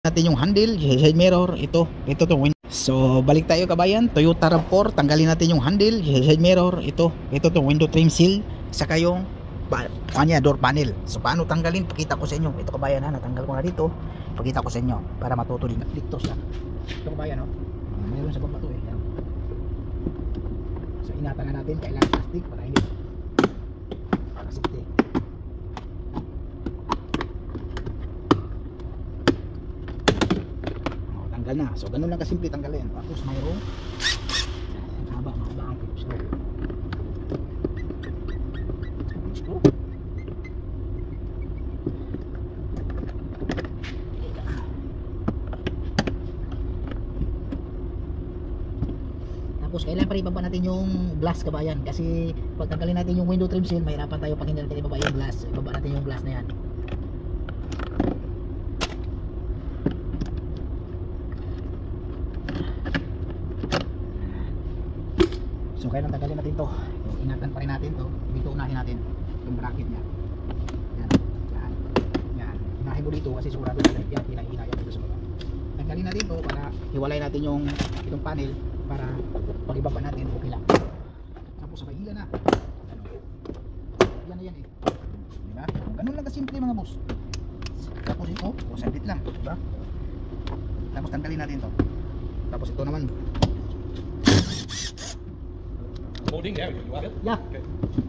natin yung handle, side mirror, ito to window. So balik tayo kabayan, Toyota RAV4, tanggalin natin yung handle, side mirror, ito to window trim seal, saka yung kanya door panel. So paano tanggalin, pakita ko sa inyo. Ito kabayan ha, natanggal ko na dito, pakita ko sa inyo para matuto din dito siya. Ito kabayan, no? Meron sa baba to eh. Yan. So ingatan na natin, kailangan plastic para hindi safety. Tanggal na. So ganun lang kasimple tanggalin. Tapos mayroong mahaba ang clips ko. Tapos kailangan pa rin ibaba natin yung glass kabayan, kasi pag tanggalin natin yung window trim seal, mahirapan tayo pag hindi natin ibaba yung glass. Ibaba natin yung glass na yan. So kailangan tanggalin natin to. Ingatan pa rin natin to. Dito unahin natin yung bracket niya. Yan. Unahin mo dito kasi sigurado na yan hinahinayan dito sa baba. Tanggalin natin to para hiwalay natin itong panel para pag ibaba natin okay lang. Tapos sabay hila na. Yan na yan eh. Diba? Ganun lang kasimple mga boss. Tapos ito, saglit lang, diba? Tapos tanggalin natin to. Tapos ito naman. Holding there, you want it? Yeah. Okay.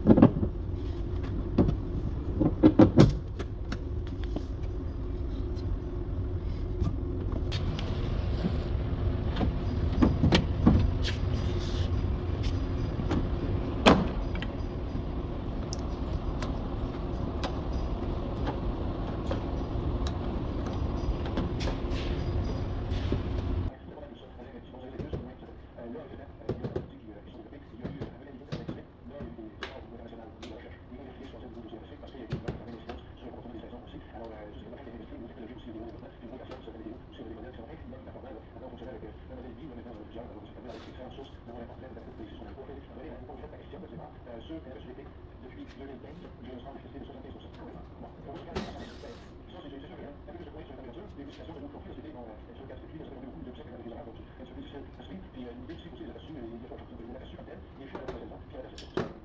Ceux RGP depuis 2015, je me sens manifesté de 75%. Bon, pour le cas, ça c'est sûr, avec le point sur la température, les modifications de nos profils, c'était sur le cas de pluie, ça fait beaucoup de obsèques avec les horaires, donc ça se fait difficile à suivre, puis l'idée aussi, c'est là-dessus, il y a pas de la suite, et puis la